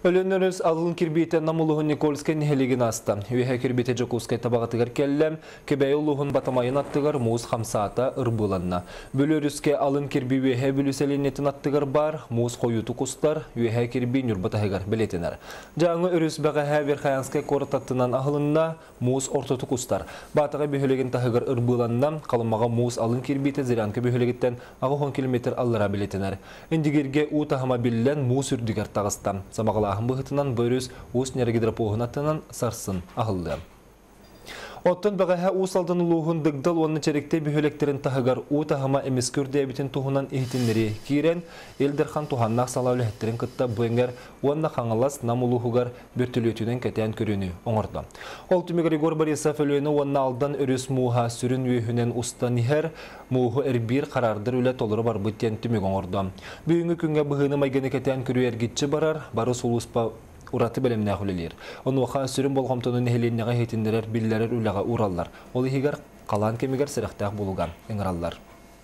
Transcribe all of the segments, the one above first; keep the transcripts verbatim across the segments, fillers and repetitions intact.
Өлөнөрүс алын кирбейте намулуғын Никольскай нехелеген аста. Үйе кирбейте Жокускай табағатығар кәлләм, кебәй ұлуғын батамайын аттығар муыз хамсаата ұрбыланна. Бөлөрүске алын кирбей үйе бүліселенетін аттығар бар, муыз қойуты құстар, үйе кирбей нүрбатағығар білетінер. Жаңы өріс бәға әвер қаянскай корытаттынан ағылынна муыз ортоты құстар. Батыға бүйелеген тағығар ұрбыланна, қалымаға муыз алын кирбейте зиранка бүйелегеттен ағы он километр аллара білетінер. Индигерге ұтағыма біллән муыз үрдігер тағыстан. Самағыла Ағым бұғытынан бөріз ұс нәргедірапоғынаттынан сарсын ағылды. Оттын бағаға ұс алдын ұлуғын дығдал оны чәректе бүйелектерін тағығар ұт ағыма әмескүрді әбітін тұғынан ехтінлері кейрен, елдерхан тұғаннақ салаулы әттерін күтті бұйыңғар онна қаңылас нам ұлуғығар бөртілетуден кәтен көріні оңырды. Ол түмі Григор Борисов өліні онна алдан өріс мұға сүрін өйхінен ұста нихер мұғы әрбір қарардыр өлі толыры бар бұттен түмі оңырды. Бүйінгі күнге бұғыны майгені кәтен көрі әргетші барар, бары сұлыспа ураты бәлеміне құлелер. Оны оқа сүрін болғамтының нәхеленеға хейтіндерер білдерер үліға ураллар. Ол егер қалан кемегер сіріқтәқ болуған еңіраллар.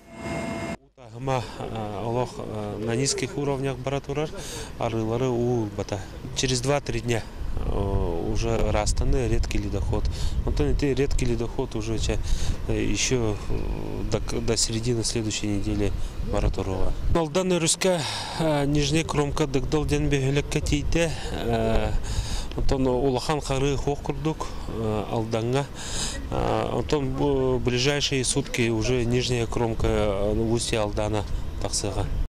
Олох на низких уровнях баратурар, арылары у бата. Через два-три дня уже растаны редкий ледоход. Вот это редкий ледоход уже еще до, до середины следующей недели баратурова. Алдан русская нижняя кромка дагдал ден бегелекке тейте. Онтон улахан хары хох курдук алданга. Онтон ближайшие сутки уже нижняя кромка в устье Алдана таксыга.